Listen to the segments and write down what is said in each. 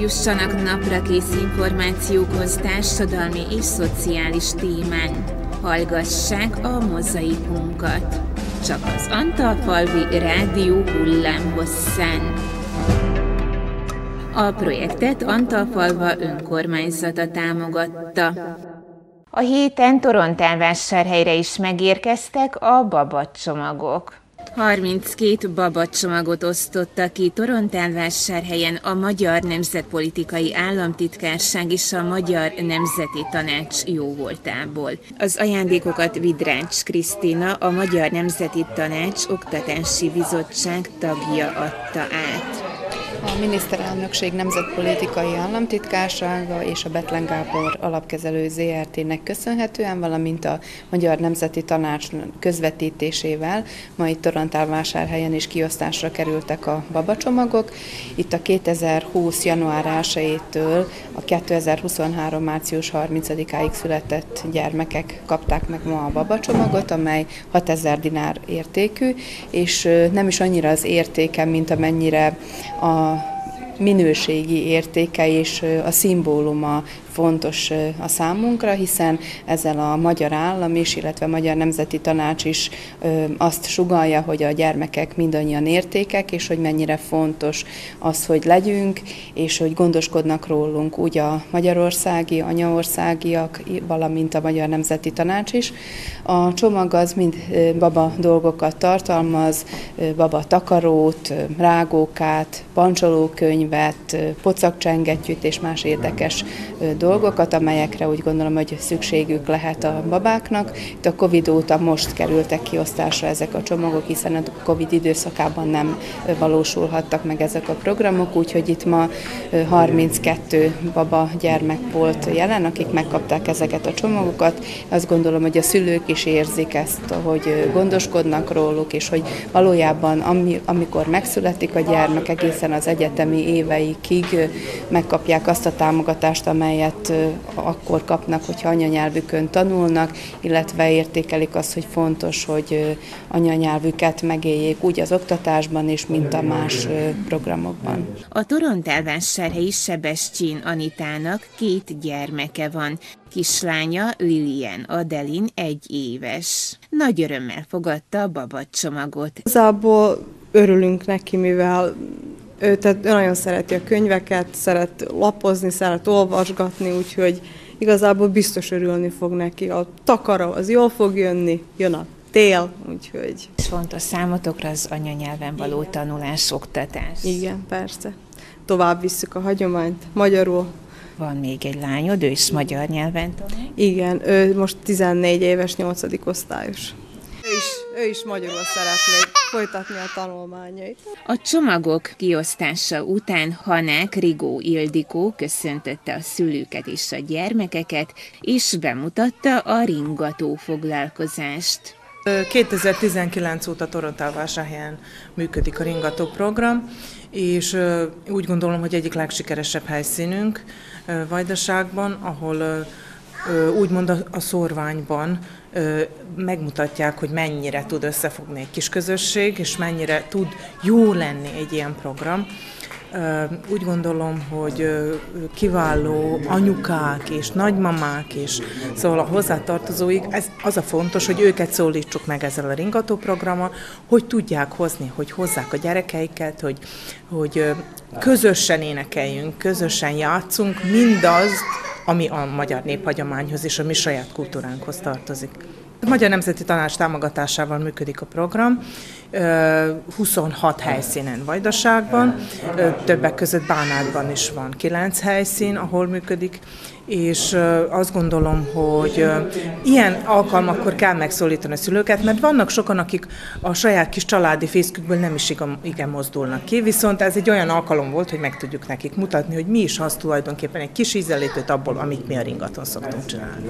Jussanak naprakész információkhoz társadalmi és szociális témán. Hallgassák a Mozaikunkat. Csak az Antalfalvi Rádió hullámhosszán. A projektet Antalfalva önkormányzata támogatta. A héten Torontálvásárhelyre is megérkeztek a babacsomagok. 32 babacsomagot osztottak ki Torontálvásárhelyen a Magyar Nemzetpolitikai Államtitkárság és a Magyar Nemzeti Tanács jóvoltából. Az ajándékokat Vidrács Krisztina, a Magyar Nemzeti Tanács Oktatási Bizottság tagja adta át. A Miniszterelnökség Nemzetpolitikai Államtitkársága és a Bethlen Gábor Alapkezelő ZRT-nek köszönhetően, valamint a Magyar Nemzeti Tanács közvetítésével ma itt Torontálvásárhelyen is kiosztásra kerültek a babacsomagok. Itt a 2020. január 1-től a 2023. március 30-áig született gyermekek kapták meg ma a babacsomagot, amely 6000 dinár értékű, és nem is annyira az értéke, mint amennyire a minőségi értéke és a szimbóluma fontos a számunkra, hiszen ezzel a magyar állam is, illetve a Magyar Nemzeti Tanács is azt sugallja, hogy a gyermekek mindannyian értékek, és hogy mennyire fontos az, hogy legyünk, és hogy gondoskodnak rólunk úgy a magyarországi, anyaországiak, valamint a Magyar Nemzeti Tanács is. A csomag az mind baba dolgokat tartalmaz, baba takarót, rágókát, pancsolókönyvet, pocakcsengettyűt és más érdekes dolgokat, amelyekre úgy gondolom, hogy szükségük lehet a babáknak. Itt a Covid óta most kerültek kiosztásra ezek a csomagok, hiszen a Covid időszakában nem valósulhattak meg ezek a programok, úgyhogy itt ma 32 baba gyermek volt jelen, akik megkapták ezeket a csomagokat. Azt gondolom, hogy a szülők is érzik ezt, hogy gondoskodnak róluk, és hogy valójában amikor megszületik a gyermek, egészen az egyetemi éveikig megkapják azt a támogatást, amelyet akkor kapnak, hogyha anyanyelvükön tanulnak, illetve értékelik azt, hogy fontos, hogy anyanyelvüket megéljék úgy az oktatásban is, mint a más programokban. A Torontálvásárhelyi Sebestyén Anitának 2 gyermeke van. Kislánya Lilian Adelin 1 éves. Nagy örömmel fogadta a babacsomagot. Igazából örülünk neki, mivel ő nagyon szereti a könyveket, szeret lapozni, szeret olvasgatni, úgyhogy igazából biztos örülni fog neki. A takara az jól fog jönni, jön a tél, úgyhogy... És fontos számotokra az anyanyelven való tanulás, oktatás. Igen, persze. Tovább visszük a hagyományt magyarul. Van még egy lányod, ő is magyar nyelven tanul? Igen, ő most 14 éves, 8. osztályos. Ő is magyarul szeretné folytatni a tanulmányait. A csomagok kiosztása után Hanák Rigó Ildikó köszöntötte a szülőket és a gyermekeket, és bemutatta a ringató foglalkozást. 2019 óta Torontálvásárhelyen működik a ringató program, és úgy gondolom, hogy egyik legsikeresebb helyszínünk Vajdaságban, ahol úgymond a szórványban megmutatják, hogy mennyire tud összefogni egy kis közösség, és mennyire tud jó lenni egy ilyen program. Úgy gondolom, hogy kiváló anyukák és nagymamák, és szóval a hozzátartozóik, az a fontos, hogy őket szólítsuk meg ezzel a ringató programmal, hogy tudják hozni, hogy hozzák a gyerekeiket, hogy közösen énekeljünk, közösen játszunk mindazt, ami a magyar néphagyományhoz és a mi saját kultúránkhoz tartozik. A Magyar Nemzeti Tanács támogatásával működik a program, 26 helyszínen Vajdaságban, többek között Bánátban is van 9 helyszín, ahol működik, és azt gondolom, hogy ilyen alkalmakkor kell megszólítani a szülőket, mert vannak sokan, akik a saját kis családi fészkükből nem is igen mozdulnak ki, viszont ez egy olyan alkalom volt, hogy meg tudjuk nekik mutatni, hogy mi is az tulajdonképpen egy kis ízelítőt abból, amit mi a ringaton szoktunk csinálni.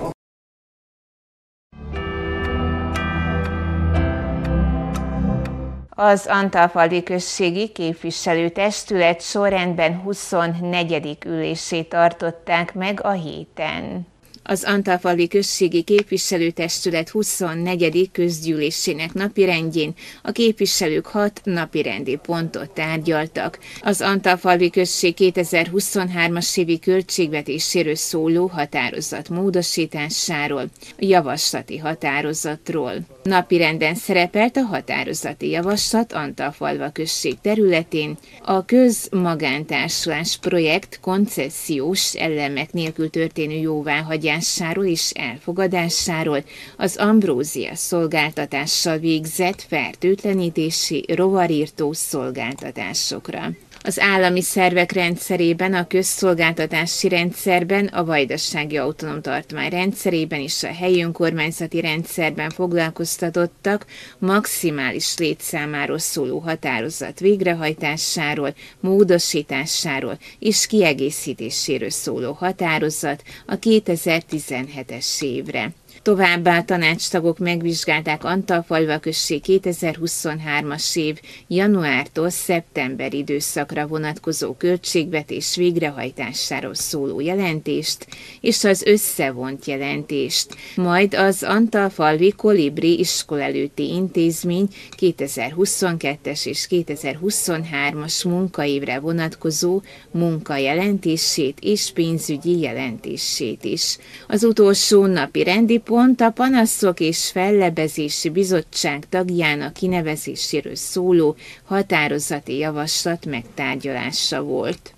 Az Antalfalvi Községi Képviselőtestület sorrendben 24. ülését tartották meg a héten. Az Antalfalvi Községi Képviselőtestület 24. közgyűlésének napirendjén a képviselők 6 napirendi pontot tárgyaltak. Az Antalfalvi Község 2023-as évi költségvetéséről szóló határozat módosításáról, javaslati határozatról. Napirenden szerepelt a határozati javaslat Antalfalva község területén a közmagántársulás projekt koncessziós elemek nélkül történő jóváhagyásáról és elfogadásáról, az ambrózia szolgáltatással végzett fertőtlenítési rovarírtó szolgáltatásokra. Az állami szervek rendszerében, a közszolgáltatási rendszerben, a Vajdasági Autonóm Tartomány rendszerében és a helyi önkormányzati rendszerben foglalkoztatottak maximális létszámáról szóló határozat végrehajtásáról, módosításáról és kiegészítéséről szóló határozat a 2017-es évre. Továbbá a tanácstagok megvizsgálták Antalfalva község 2023-as év januártól szeptember időszakra vonatkozó költségvetés végrehajtásáról szóló jelentést és az összevont jelentést, majd az Antalfalvi Kolibri Iskolaelőtti Intézmény 2022-es és 2023-as munkaévre vonatkozó munkajelentését és pénzügyi jelentését is. Az utolsó napi rendi pont a Panaszok és Fellebezési Bizottság tagjának kinevezéséről szóló határozati javaslat megtárgyalása volt.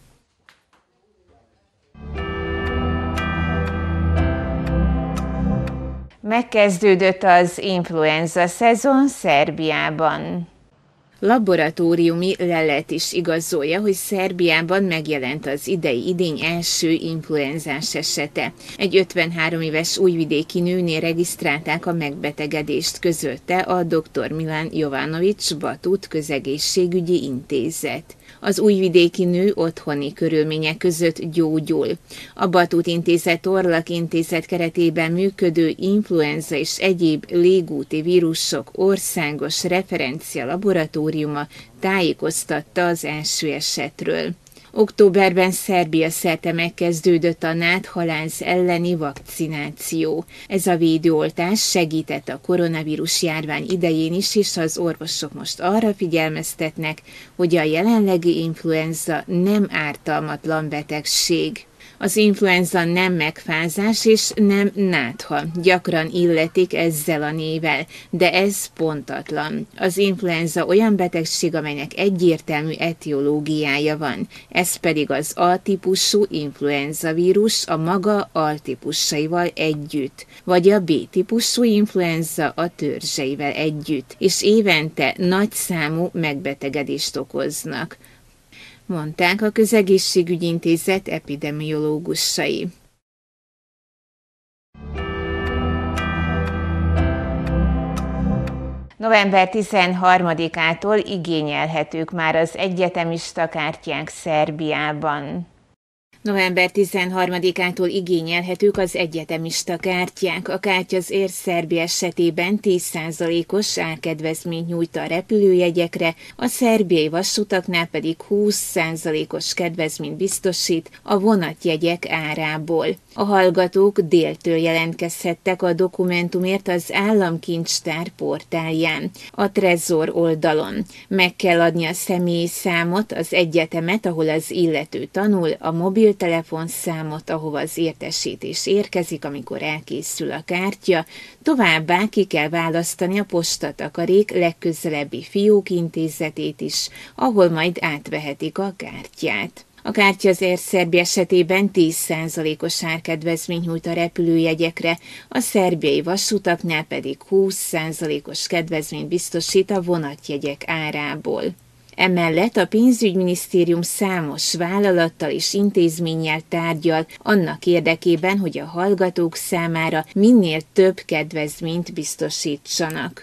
Megkezdődött az influenza szezon Szerbiában. Laboratóriumi lelet is igazolja, hogy Szerbiában megjelent az idény első influenzás esete. Egy 53 éves újvidéki nőnél regisztrálták a megbetegedést, közölte a dr. Milan Jovanovics Batut Közegészségügyi Intézet. Az újvidéki nő otthoni körülmények között gyógyul. A Batut Intézet Orlak Intézet keretében működő influenza és egyéb légúti vírusok országos referencia laboratóriuma tájékoztatta az első esetről. Októberben Szerbia szerte megkezdődött a náthaláz elleni vakcináció. Ez a védőoltás segített a koronavírus járvány idején is, és az orvosok most arra figyelmeztetnek, hogy a jelenlegi influenza nem ártalmatlan betegség. Az influenza nem megfázás és nem nátha, gyakran illetik ezzel a névvel, de ez pontatlan. Az influenza olyan betegség, amelynek egyértelmű etiológiája van, ez pedig az A-típusú influenza vírus a maga altípusaival együtt, vagy a B-típusú influenza a törzseivel együtt, és évente nagy számú megbetegedést okoznak, mondták a Közegészségügyi Intézet epidemiológusai. November 13-ától igényelhetők már az egyetemista kártyák Szerbiában. November 13-ától igényelhetők az egyetemista kártyák. A Kártya az Ér Szerbia esetében 10%-os árkedvezményt nyújt a repülőjegyekre, a szerbiai vasutaknál pedig 20%-os kedvezményt biztosít a vonatjegyek árából. A hallgatók déltől jelentkezhettek a dokumentumért az Államkincstár portálján, a Trezor oldalon. Meg kell adni a személyi számot, az egyetemet, ahol az illető tanul, a mobiltelefonszámot, ahova az értesítés érkezik, amikor elkészül a kártya, továbbá ki kell választani a postatakarék legközelebbi fiókintézetét is, ahol majd átvehetik a kártyát. A Kártya az Ér Szerbia esetében 10%-os árkedvezményt nyújt a repülőjegyekre, a szerbiai vasutaknál pedig 20%-os kedvezményt biztosít a vonatjegyek árából. Emellett a pénzügyminisztérium számos vállalattal és intézménnyel tárgyal annak érdekében, hogy a hallgatók számára minél több kedvezményt biztosítsanak.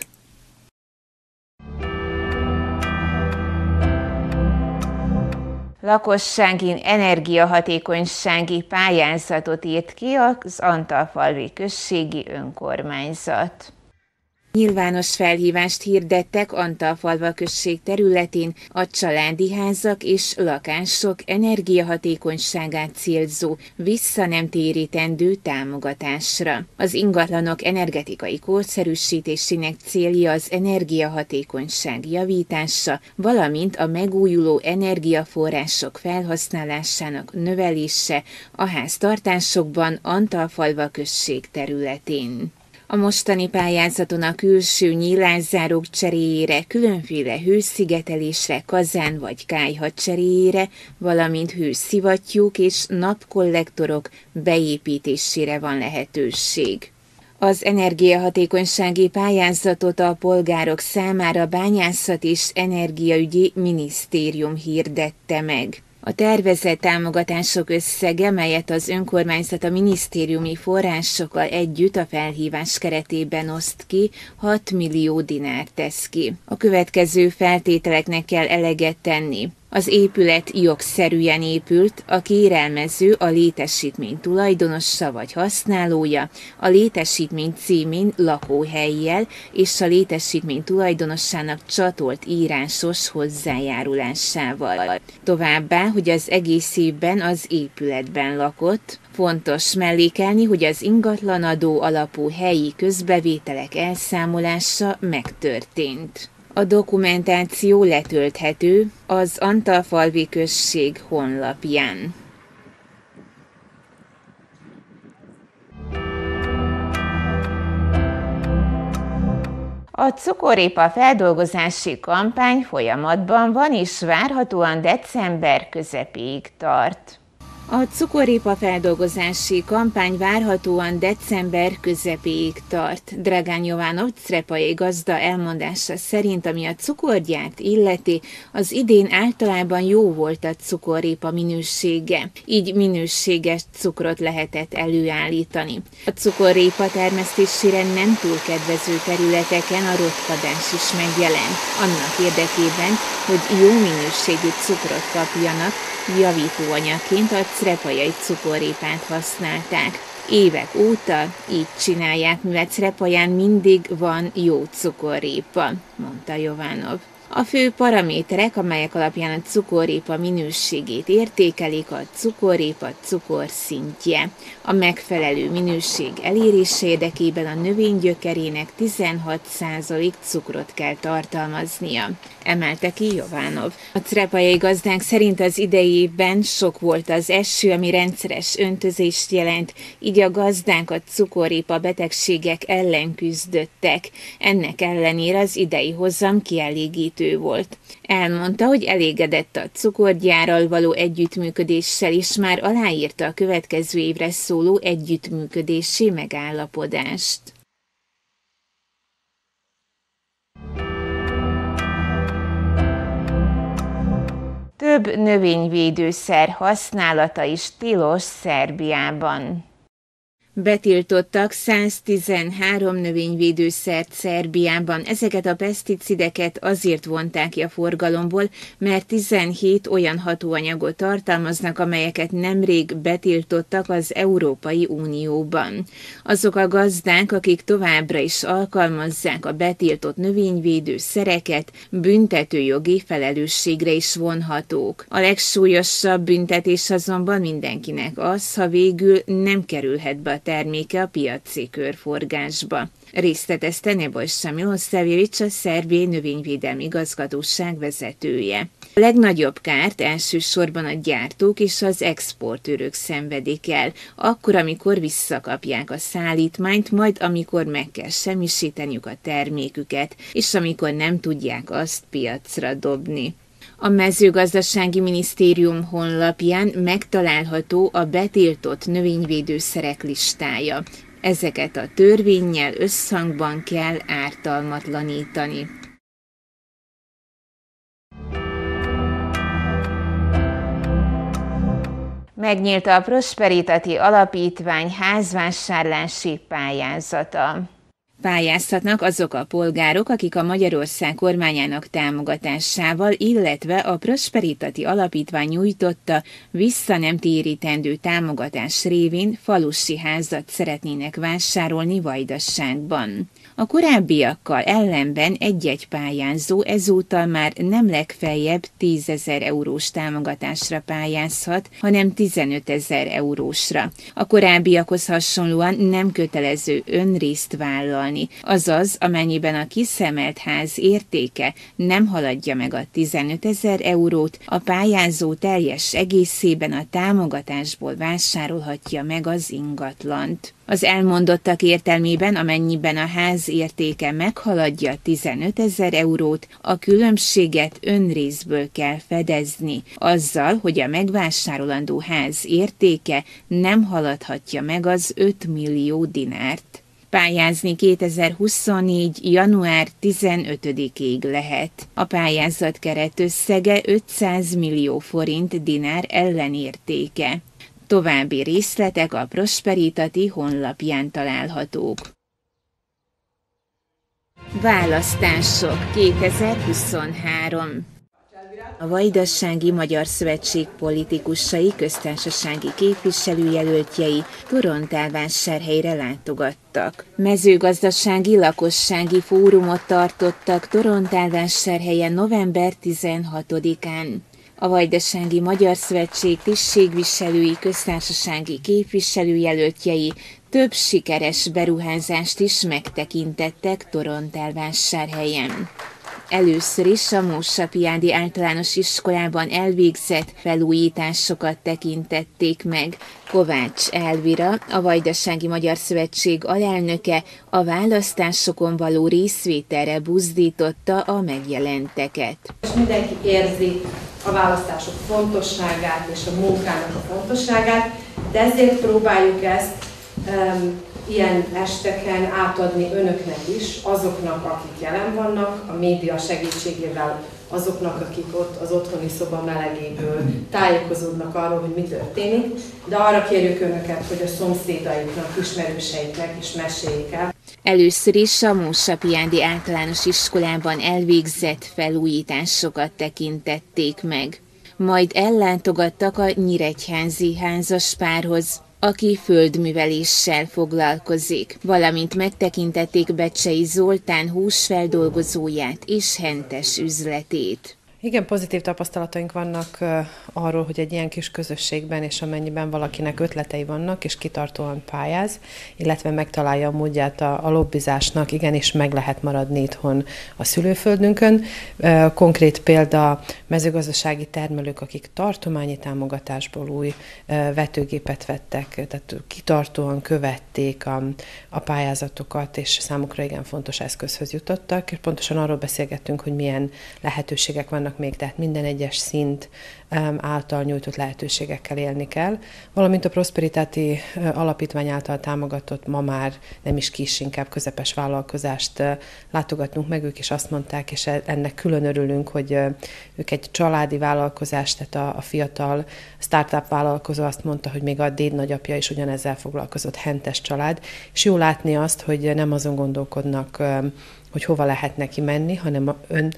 Lakossági energiahatékonysági pályázatot írt ki az Antalfalvi Községi Önkormányzat. Nyilvános felhívást hirdettek Antalfalva község területén a családi házak és lakások energiahatékonyságát célzó, visszanemtérítendő támogatásra. Az ingatlanok energetikai korszerűsítésének célja az energiahatékonyság javítása, valamint a megújuló energiaforrások felhasználásának növelése a háztartásokban Antalfalva község területén. A mostani pályázaton a külső nyílászárók cseréjére, különféle hőszigetelésre, kazán vagy kályha cseréjére, valamint hőszivattyúk és napkollektorok beépítésére van lehetőség. Az energiahatékonysági pályázatot a polgárok számára Bányászat és Energiaügyi Minisztérium hirdette meg. A tervezett támogatások összege, melyet az önkormányzat a minisztériumi forrásokkal együtt a felhívás keretében oszt ki, 6 millió dinár tesz ki. A következő feltételeknek kell eleget tenni. Az épület jogszerűen épült, a kérelmező a létesítmény tulajdonosa vagy használója, a létesítmény címén lakóhellyel és a létesítmény tulajdonossának csatolt írásos hozzájárulásával. Továbbá, hogy az egész évben az épületben lakott. Fontos mellékelni, hogy az ingatlanadó alapú helyi közbevételek elszámolása megtörtént. A dokumentáció letölthető az Antalfalvi község honlapján. A cukorépa feldolgozási kampány folyamatban van és várhatóan december közepéig tart. A cukorépa feldolgozási kampány várhatóan december közepéig tart. Dragan Jovanov, Crepai gazda elmondása szerint, ami a cukorgyárt illeti, az idén általában jó volt a cukorrépa minősége, így minőséges cukrot lehetett előállítani. A cukorrépa termesztésére nem túl kedvező területeken a rothadás is megjelent. Annak érdekében, hogy jó minőségű cukrot kapjanak, javítóanyagként a crepajai cukorrépát használták. Évek óta így csinálják, mivel Crepaján mindig van jó cukorrépa, mondta Jovanov. A fő paraméterek, amelyek alapján a cukorrépa minőségét értékelik, a cukorrépa cukorszintje. A megfelelő minőség elérése érdekében a növény gyökerének 16% cukrot kell tartalmaznia, emelte ki Jovanov. A crepajai gazdánk szerint az idei évben sok volt az eső, ami rendszeres öntözést jelent, így a gazdánk a cukorrépa betegségek ellen küzdöttek. Ennek ellenére az idei hozam kielégítő volt. Elmondta, hogy elégedett a cukorgyárral való együttműködéssel, és már aláírta a következő évre szóló együttműködési megállapodást. Több növényvédőszer használata is tilos Szerbiában. Betiltottak 113 növényvédőszert Szerbiában. Ezeket a peszticideket azért vonták ki a forgalomból, mert 17 olyan hatóanyagot tartalmaznak, amelyeket nemrég betiltottak az Európai Unióban. Azok a gazdák, akik továbbra is alkalmazzák a betiltott növényvédőszereket, büntetőjogi felelősségre is vonhatók. A legsúlyosabb büntetés azonban mindenkinek az, ha végül nem kerülhet be a terméke a piaci körforgásba. Részletezte Nebojsa Milosavljević, a Szerbiai Növényvédelmi Igazgatóság vezetője. A legnagyobb kárt elsősorban a gyártók és az exportőrök szenvedik el, akkor, amikor visszakapják a szállítmányt, majd amikor meg kell semmisíteniük a terméküket, és amikor nem tudják azt piacra dobni. A mezőgazdasági minisztérium honlapján megtalálható a betiltott növényvédőszerek listája. Ezeket a törvénnyel összhangban kell ártalmatlanítani. Megnyílt a Prosperitati Alapítvány házvásárlási pályázata. Pályázhatnak azok a polgárok, akik a Magyarország kormányának támogatásával, illetve a Prosperitati Alapítvány nyújtotta visszanemtérítendő támogatás révén falusi házat szeretnének vásárolni Vajdaságban. A korábbiakkal ellenben egy-egy pályázó ezúttal már nem legfeljebb 10 000 eurós támogatásra pályázhat, hanem 15 000 eurósra. A korábbiakhoz hasonlóan nem kötelező önrészt vállalni, azaz amennyiben a kiszemelt ház értéke nem haladja meg a 15 000 eurót, a pályázó teljes egészében a támogatásból vásárolhatja meg az ingatlant. Az elmondottak értelmében, amennyiben a ház értéke meghaladja 15 000 eurót, a különbséget önrészből kell fedezni, azzal, hogy a megvásárolandó ház értéke nem haladhatja meg az 5 millió dinárt. Pályázni 2024. január 15-ig lehet. A pályázat keretösszege 500 millió forint dinár ellenértéke. További részletek a Prosperitati honlapján találhatók. Választások 2023. A Vajdasági Magyar Szövetség politikusai, köztársasági képviselőjelöltjei Torontálvásárhelyre látogattak. Mezőgazdasági lakossági fórumot tartottak Torontálvásárhelyen november 16-án. A Vajdasági Magyar Szövetség tisztségviselői, köztársasági képviselőjelöltjei több sikeres beruházást is megtekintettek Torontálvásárhelyen. Először is a Mósapiádi Általános Iskolában elvégzett felújításokat tekintették meg. Kovács Elvira, a Vajdasági Magyar Szövetség alelnöke a választásokon való részvételre buzdította a megjelenteket. Mindenki érzi a választások fontosságát és a munkának a fontosságát, de ezért próbáljuk ezt ilyen esteken átadni önöknek is, azoknak, akik jelen vannak, a média segítségével, azoknak, akik ott az otthoni szoba melegéből tájékozódnak arról, hogy mi történik, de arra kérjük önöket, hogy a szomszédaiknak, ismerőseiknek is meséljék el. Először is a Mósapiádi Általános Iskolában elvégzett felújításokat tekintették meg. Majd ellátogattak a nyíregyházi házaspárhoz, aki földműveléssel foglalkozik, valamint megtekintették Becsei Zoltán húsfeldolgozóját és hentes üzletét. Igen, pozitív tapasztalataink vannak arról, hogy egy ilyen kis közösségben, és amennyiben valakinek ötletei vannak, és kitartóan pályáz, illetve megtalálja a módját a lobbizásnak, igenis meg lehet maradni itthon a szülőföldünkön. Konkrét példa mezőgazdasági termelők, akik tartományi támogatásból új vetőgépet vettek, tehát kitartóan követték a pályázatokat, és számukra igen fontos eszközhöz jutottak. És pontosan arról beszélgettünk, hogy milyen lehetőségek vannak még, tehát minden egyes szint által nyújtott lehetőségekkel élni kell, valamint a Prosperitati Alapítvány által támogatott, ma már nem is kis, inkább közepes vállalkozást látogatnunk meg, ők is azt mondták, és ennek külön örülünk, hogy ők egy családi vállalkozás, tehát a fiatal startup vállalkozó azt mondta, hogy még a dédnagyapja is ugyanezzel foglalkozott, hentes család, és jó látni azt, hogy nem azon gondolkodnak, hogy hova lehet neki menni, hanem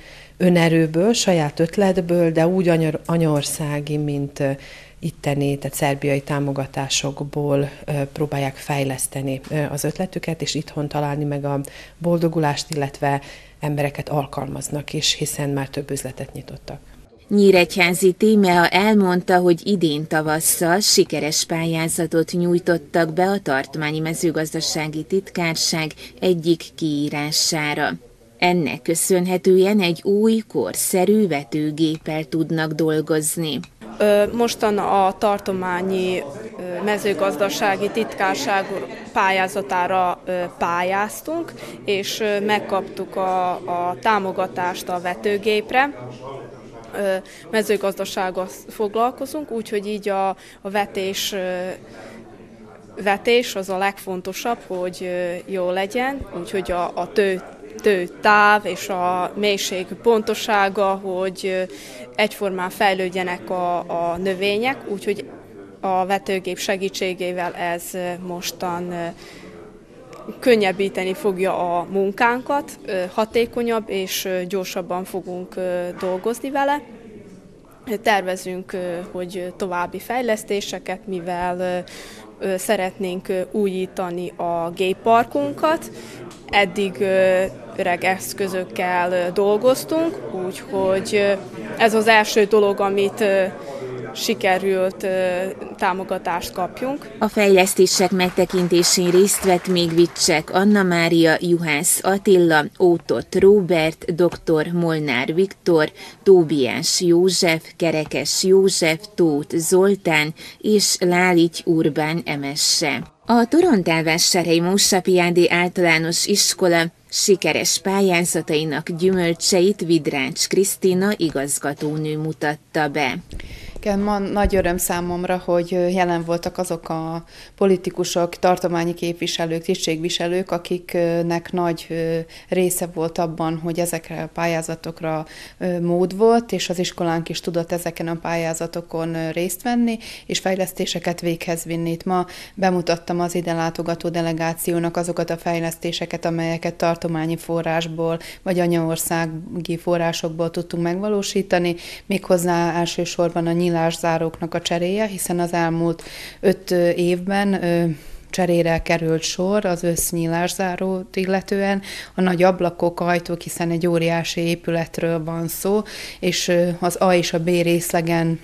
önerőből, saját ötletből, de úgy anyaországi, mint itteni, tehát szerbiai támogatásokból próbálják fejleszteni az ötletüket, és itthon találni meg a boldogulást, illetve embereket alkalmaznak is, hiszen már több üzletet nyitottak. Nyíregyházi Tímea elmondta, hogy idén tavasszal sikeres pályázatot nyújtottak be a Tartományi Mezőgazdasági Titkárság egyik kiírására. Ennek köszönhetően egy új, korszerű vetőgéppel tudnak dolgozni. Mostan a Tartományi Mezőgazdasági Titkárság pályázatára pályáztunk, és megkaptuk a támogatást a vetőgépre. Mezőgazdasággal foglalkozunk, úgyhogy így a vetés az a legfontosabb, hogy jó legyen, úgyhogy a tőtáv és a mélység pontossága, hogy egyformán fejlődjenek a növények, úgyhogy a vetőgép segítségével ez mostan könnyebbíteni fogja a munkánkat, hatékonyabb és gyorsabban fogunk dolgozni vele. Tervezünk, hogy további fejlesztéseket, mivel szeretnénk újítani a gépparkunkat. Eddig öreg eszközökkel dolgoztunk, úgyhogy ez az első dolog, amit sikerült támogatást kapjunk. A fejlesztések megtekintésén részt vett még Vicsek Anna Mária, Juhász Attila, Ótott Róbert, dr. Molnár Viktor, Tóbiás József, Kerekes József, Tóth Zoltán és Láligy Urbán Emesse. A Torontálvásárhelyi Mósapiádi Általános Iskola sikeres pályázatainak gyümölcseit Vidrács Krisztina igazgatónő mutatta be. Ma nagy öröm számomra, hogy jelen voltak azok a politikusok, tartományi képviselők, tisztségviselők, akiknek nagy része volt abban, hogy ezekre a pályázatokra mód volt, és az iskolánk is tudott ezeken a pályázatokon részt venni, és fejlesztéseket véghez vinni. Itt ma bemutattam az ide látogató delegációnak azokat a fejlesztéseket, amelyeket tartományi forrásból, vagy anyaországi forrásokból tudtunk megvalósítani, méghozzá elsősorban a nyílászáróknak a cseréje, hiszen az elmúlt 5 évben cserére került sor az össznyílászárót illetően, a nagy ablakok, ajtók, hiszen egy óriási épületről van szó, és az A és a B részlegen,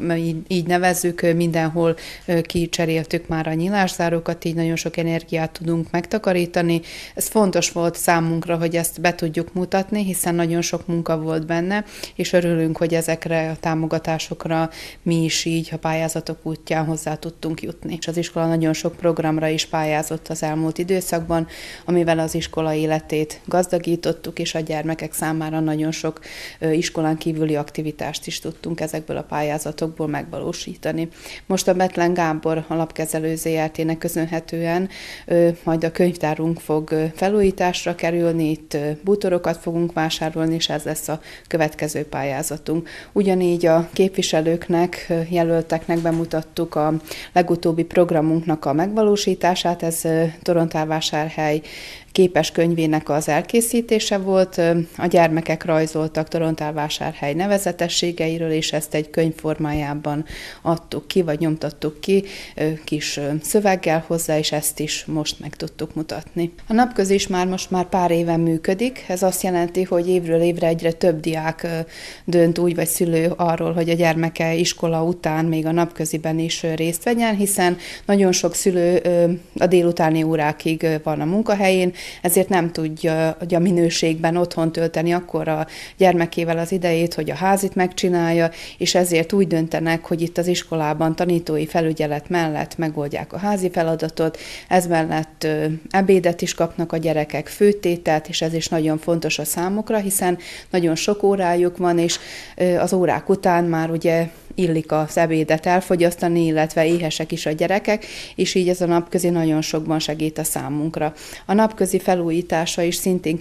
így nevezzük, mindenhol kicseréltük már a nyílászárókat, így nagyon sok energiát tudunk megtakarítani. Ez fontos volt számunkra, hogy ezt be tudjuk mutatni, hiszen nagyon sok munka volt benne, és örülünk, hogy ezekre a támogatásokra mi is így a pályázatok útján hozzá tudtunk jutni. És az iskola nagyon sok programra is pályázott az elmúlt időszakban, amivel az iskola életét gazdagítottuk, és a gyermekek számára nagyon sok iskolán kívüli aktivitást is tudtunk ezekből a pályázatokból megvalósítani. Most a Bethlen Gábor alapkezelő ZRT-nek köszönhetően majd a könyvtárunk fog felújításra kerülni, itt bútorokat fogunk vásárolni, és ez lesz a következő pályázatunk. Ugyanígy a képviselőknek, jelölteknek bemutattuk a legutóbbi programunknak a megvalósítását, ez Torontálvásárhely képes könyvének az elkészítése volt. A gyermekek rajzoltak Torontálvásárhely nevezetességeiről, és ezt egy könyv formájában adtuk ki, vagy nyomtattuk ki kis szöveggel hozzá, és ezt is most meg tudtuk mutatni. A napközi is most már pár éven működik. Ez azt jelenti, hogy évről évre egyre több diák dönt úgy, vagy szülő arról, hogy a gyermeke iskola után még a napköziben is részt vegyen, hiszen nagyon sok szülő a délutáni órákig van a munkahelyén, ezért nem tudja a minőségben otthon tölteni akkor a gyermekével az idejét, hogy a házit megcsinálja, és ezért úgy döntenek, hogy itt az iskolában tanítói felügyelet mellett megoldják a házi feladatot, ez mellett ebédet is kapnak a gyerekek, főtételt, és ez is nagyon fontos a számukra, hiszen nagyon sok órájuk van, és az órák után már ugye illik az ebédet elfogyasztani, illetve éhesek is a gyerekek, és így ez a napközi nagyon sokban segít a számunkra. A napközi felújítása is szintén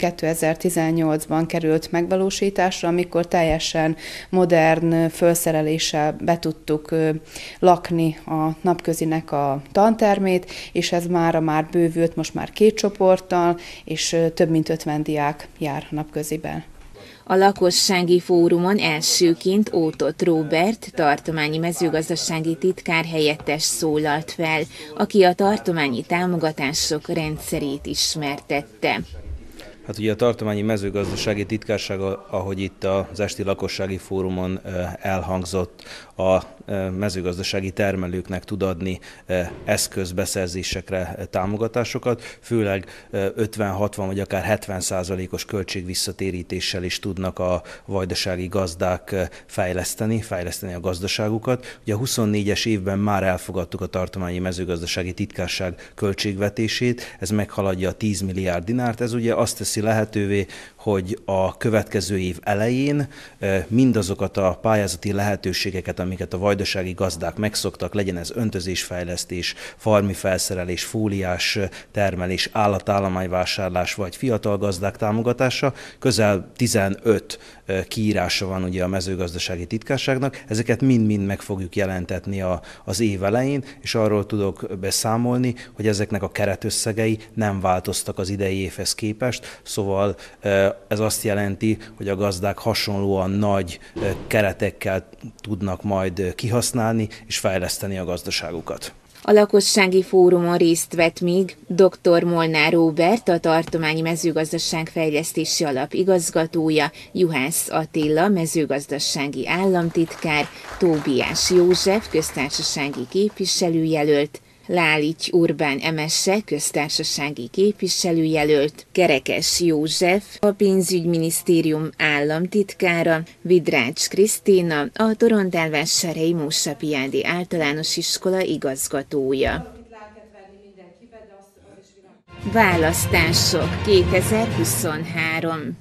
2018-ban került megvalósításra, amikor teljesen modern felszereléssel be tudtuk lakni a napközinek a tantermét, és ez már bővült, most már 2 csoporttal, és több mint 50 diák jár a napköziben. A lakossági fórumon elsőként Ótott Róbert, tartományi mezőgazdasági titkár helyettes szólalt fel, aki a tartományi támogatások rendszerét ismertette. Hát ugye a tartományi mezőgazdasági titkárság, ahogy itt az esti lakossági fórumon elhangzott, a mezőgazdasági termelőknek tud adni eszközbeszerzésekre támogatásokat, főleg 50-60 vagy akár 70%-os költségvisszatérítéssel is tudnak a vajdasági gazdák fejleszteni a gazdaságukat. Ugye a 24-es évben már elfogadtuk a tartományi mezőgazdasági titkárság költségvetését, ez meghaladja a 10 milliárd dinárt, ez ugye azt teszi lehetővé, hogy a következő év elején mindazokat a pályázati lehetőségeket, amiket a vajdasági gazdák megszoktak, legyen ez öntözésfejlesztés, farmi felszerelés, fóliás termelés, állatállományvásárlás vagy fiatal gazdák támogatása, közel 15 kiírása van ugye a mezőgazdasági titkárságnak, ezeket mind-mind meg fogjuk jelentetni az év elején, és arról tudok beszámolni, hogy ezeknek a keretösszegei nem változtak az idei évhez képest, szóval ez azt jelenti, hogy a gazdák hasonlóan nagy keretekkel tudnak majd kihasználni és fejleszteni a gazdaságukat. A lakossági fórumon részt vett még dr. Molnár Róbert, a Tartományi Mezőgazdaságfejlesztési Alap igazgatója, Juhász Attila, mezőgazdasági államtitkár, Tóbiás József, köztársasági képviselőjelölt, Lálics Urbán Emese, köztársasági képviselőjelölt, Kerekes József, a pénzügyminisztérium államtitkára, Vidrács Krisztina, a Torontálvásárhelyi Mósapiádi Általános Iskola igazgatója. Választások 2023.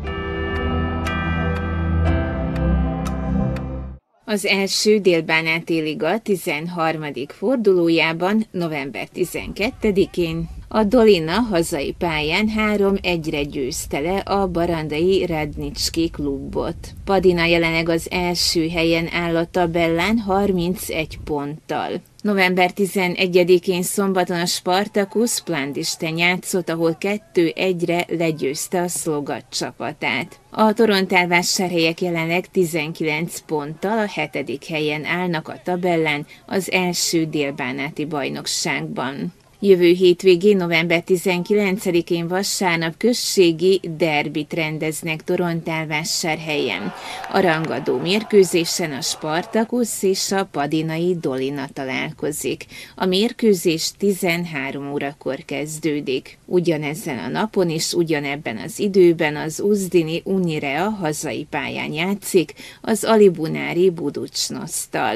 Az első Dél-Bánáti Liga 13. fordulójában november 12-én a Dolina hazai pályán 3-1-re győzte le a barandai Radnicski klubot. Padina jelenleg az első helyen áll a tabellán 31 ponttal. November 11-én szombaton a Spartacus Plandisten játszott, ahol 2-1-re legyőzte a Szlogat csapatát. A Torontálvásárhelyek jelenleg 19 ponttal a 7. helyen állnak a tabellán az első délbánáti bajnokságban. Jövő hétvégén, november 19-én vasárnap községi derbit rendeznek Torontálvásárhelyen. A rangadó mérkőzésen a Spartacus és a padinai Dolina találkozik. A mérkőzés 13 órakor kezdődik. Ugyanezen a napon és ugyanebben az időben az Uzdini Unirea hazai pályán játszik az Alibunári Buducsnosztal.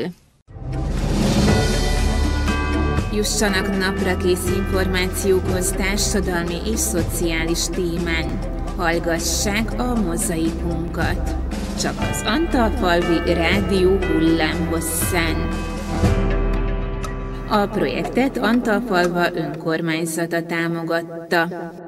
Jussanak naprakész információkhoz társadalmi és szociális témán. Hallgassák a Mozaikunkat. Csak az Antalfalvi Rádió hullámhosszán. A projektet Antalfalva önkormányzata támogatta.